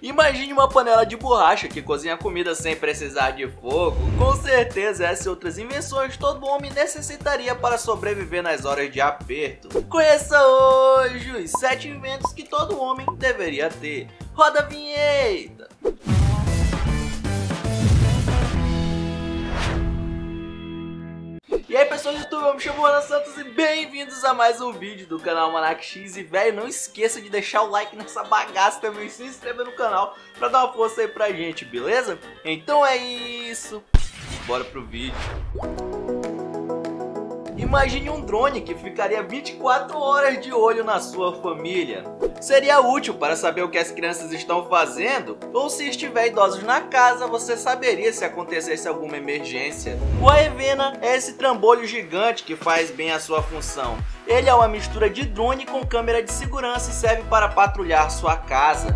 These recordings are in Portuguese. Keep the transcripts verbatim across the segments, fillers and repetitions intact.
Imagine uma panela de borracha que cozinha comida sem precisar de fogo. Com certeza essas e outras invenções todo homem necessitaria para sobreviver nas horas de aperto. Conheça hoje os sete inventos que todo homem deveria ter. Roda a vinheta! E aí pessoal do YouTube, eu me chamo Ana Santos e bem-vindos a mais um vídeo do canal Almanac X. E velho, não esqueça de deixar o like nessa bagaça também, se inscreva no canal pra dar uma força aí pra gente, beleza? Então é isso, bora pro vídeo. Imagine um drone que ficaria vinte e quatro horas de olho na sua família. Seria útil para saber o que as crianças estão fazendo, ou se estiver idosos na casa, você saberia se acontecesse alguma emergência. O Aevena é esse trambolho gigante que faz bem a sua função. Ele é uma mistura de drone com câmera de segurança e serve para patrulhar sua casa.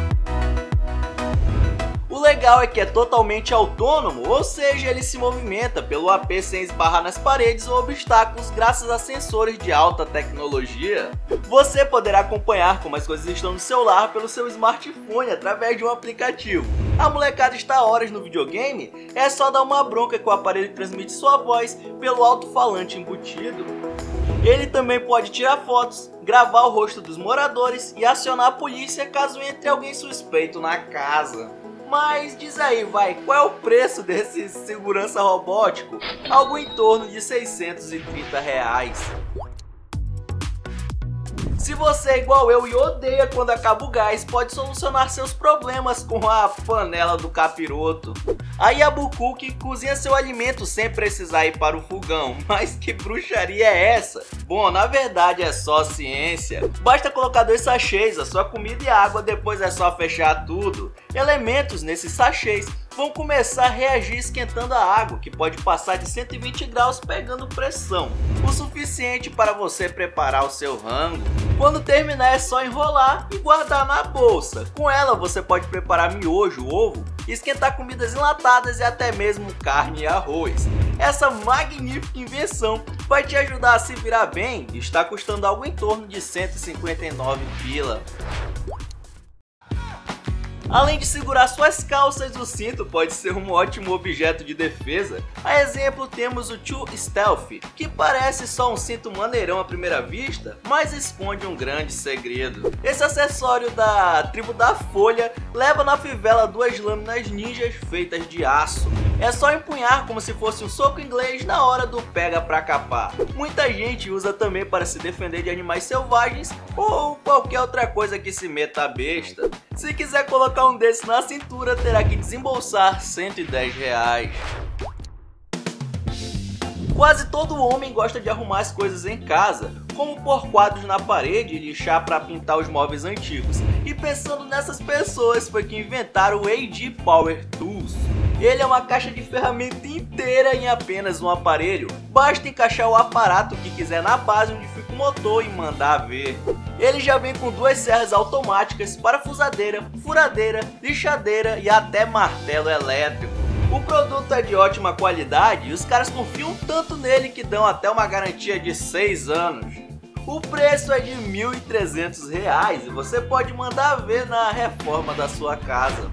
O legal é que é totalmente autônomo, ou seja, ele se movimenta pelo A P sem esbarrar nas paredes ou obstáculos graças a sensores de alta tecnologia. Você poderá acompanhar como as coisas estão no seu lar pelo seu smartphone através de um aplicativo. A molecada está há horas no videogame? É só dar uma bronca que o aparelho transmite sua voz pelo alto-falante embutido. Ele também pode tirar fotos, gravar o rosto dos moradores e acionar a polícia caso entre alguém suspeito na casa. Mas diz aí, vai, qual é o preço desse segurança robótico? Algo em torno de seiscentos e trinta reais. Se você é igual eu e odeia quando acaba o gás, pode solucionar seus problemas com a panela do capiroto. A Yabucook cozinha seu alimento sem precisar ir para o fogão. Mas que bruxaria é essa? Bom, na verdade é só ciência. Basta colocar dois sachês, a sua comida e água, depois é só fechar tudo. Elementos nesses sachês vão começar a reagir esquentando a água, que pode passar de cento e vinte graus pegando pressão, o suficiente para você preparar o seu rango. Quando terminar é só enrolar e guardar na bolsa. Com ela você pode preparar miojo, ovo, esquentar comidas enlatadas e até mesmo carne e arroz. Essa magnífica invenção vai te ajudar a se virar bem e está custando algo em torno de cento e cinquenta e nove pila. Além de segurar suas calças, o cinto pode ser um ótimo objeto de defesa. A exemplo temos o True Stealth, que parece só um cinto maneirão à primeira vista, mas esconde um grande segredo. Esse acessório da tribo da Folha leva na fivela duas lâminas ninjas feitas de aço. É só empunhar como se fosse um soco inglês na hora do pega pra capar. Muita gente usa também para se defender de animais selvagens ou qualquer outra coisa que se meta a besta. Se quiser colocar um desses na cintura, terá que desembolsar cento e dez reais. Quase todo homem gosta de arrumar as coisas em casa, como pôr quadros na parede e lixar para pintar os móveis antigos. E pensando nessas pessoas foi que inventaram o A G Power Tools. Ele é uma caixa de ferramenta inteira em apenas um aparelho. Basta encaixar o aparato que quiser na base onde fica o motor e mandar ver. Ele já vem com duas serras automáticas, parafusadeira, furadeira, lixadeira e até martelo elétrico. O produto é de ótima qualidade e os caras confiam tanto nele que dão até uma garantia de seis anos. O preço é de mil e trezentos reais e você pode mandar ver na reforma da sua casa.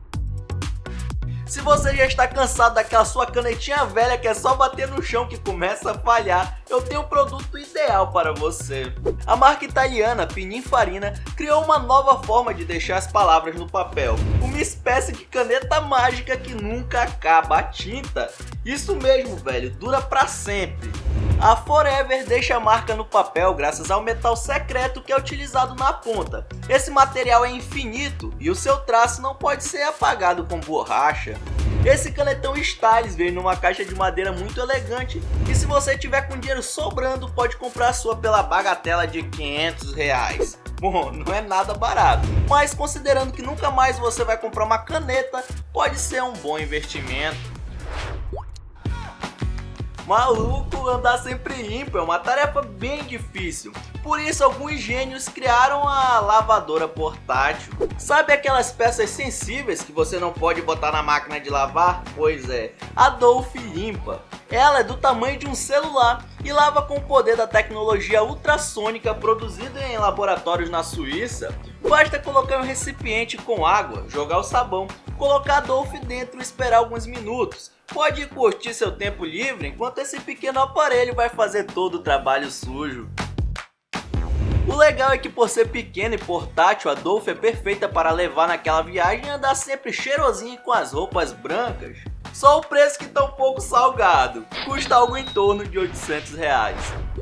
Se você já está cansado daquela sua canetinha velha que é só bater no chão que começa a falhar, eu tenho um produto ideal para você. A marca italiana Pininfarina criou uma nova forma de deixar as palavras no papel. Uma espécie de caneta mágica que nunca acaba a tinta. Isso mesmo, velho, dura para sempre. A Forever deixa a marca no papel graças ao metal secreto que é utilizado na ponta. Esse material é infinito e o seu traço não pode ser apagado com borracha. Esse canetão Styles veio numa caixa de madeira muito elegante e se você tiver com dinheiro sobrando pode comprar a sua pela bagatela de quinhentos reais. Bom, não é nada barato, mas considerando que nunca mais você vai comprar uma caneta, pode ser um bom investimento. Maluco, andar sempre ímpar é uma tarefa bem difícil. Por isso, alguns gênios criaram a lavadora portátil. Sabe aquelas peças sensíveis que você não pode botar na máquina de lavar? Pois é, a Dolph limpa. Ela é do tamanho de um celular e lava com o poder da tecnologia ultrassônica produzida em laboratórios na Suíça. Basta colocar um recipiente com água, jogar o sabão, colocar a Dolph dentro e esperar alguns minutos. Pode curtir seu tempo livre enquanto esse pequeno aparelho vai fazer todo o trabalho sujo. O legal é que, por ser pequena e portátil, a Dolph é perfeita para levar naquela viagem e andar sempre cheirosinho com as roupas brancas. Só o preço que tá um pouco salgado, custa algo em torno de oitocentos reais.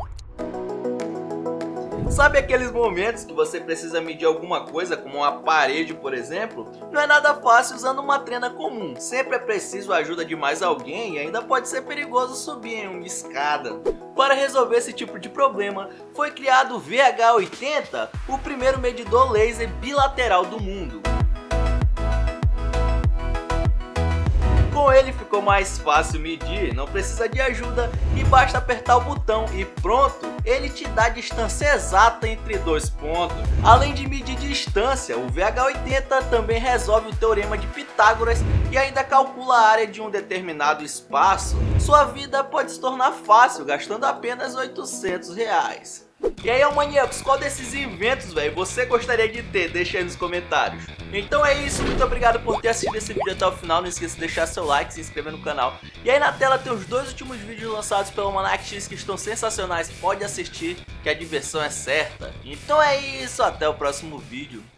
Sabe aqueles momentos que você precisa medir alguma coisa, como uma parede, por exemplo? Não é nada fácil usando uma trena comum. Sempre é preciso a ajuda de mais alguém e ainda pode ser perigoso subir em uma escada. Para resolver esse tipo de problema, foi criado o V H oitenta, o primeiro medidor laser bilateral do mundo. Com ele ficou mais fácil medir, não precisa de ajuda e basta apertar o botão e pronto, ele te dá a distância exata entre dois pontos. Além de medir distância, o V H oitenta também resolve o teorema de Pitágoras e ainda calcula a área de um determinado espaço. Sua vida pode se tornar fácil gastando apenas oitocentos reais. E aí, maníacos, qual desses inventos, velho, você gostaria de ter? Deixa aí nos comentários. Então é isso, muito obrigado por ter assistido esse vídeo até o final. Não esqueça de deixar seu like, se inscrever no canal. E aí na tela tem os dois últimos vídeos lançados pelo Almanac X que estão sensacionais. Pode assistir que a diversão é certa. Então é isso, até o próximo vídeo.